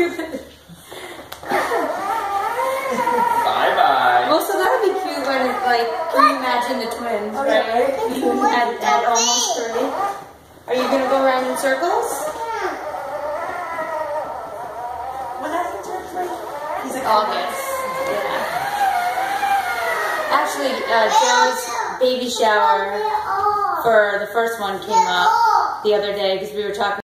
Bye-bye. Well, so that would be cute when it's like, can you imagine the twins, right? At almost 3. Are you going to go around in circles? When I turn 3, he's like August. Yeah. Actually, Joe's baby shower for the first one came up the other day because we were talking